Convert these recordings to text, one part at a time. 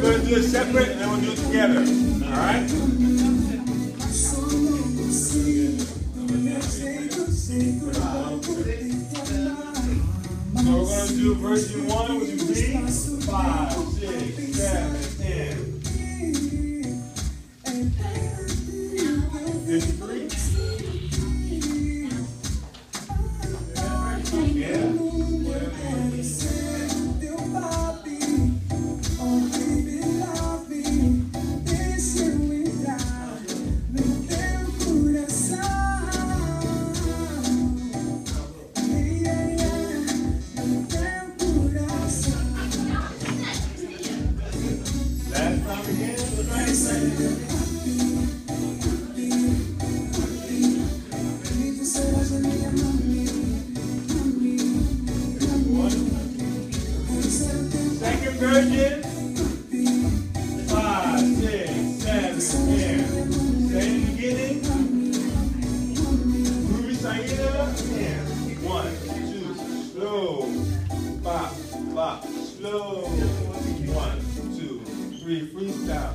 going to do it separate and then we'll do it together. Alright? So we're going to do version 1, which is 3, 5, 6, 7, 10. 53. Yeah. Second version. 5, 6, 7, 10. Same beginning. Ruby Saida. 10. 1, 2. Slow. Bop, bop. Slow. 1, 2, 3. Freestyle.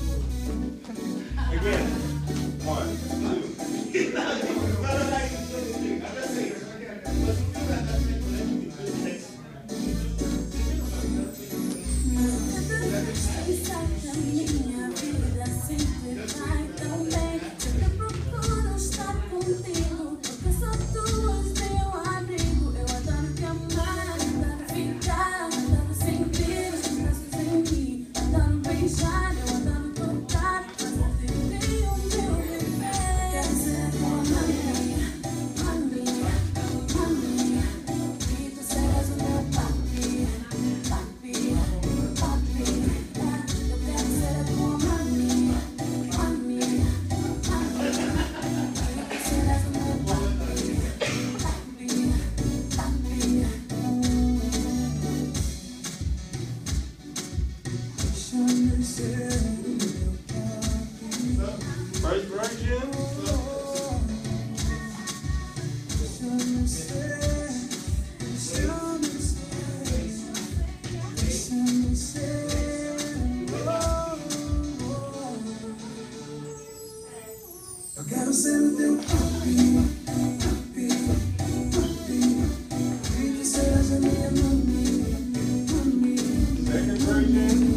Again. 1, 2. First version. Eu quero ser o teu papi, papi, papi. E que seja minha mami, mami. Second version.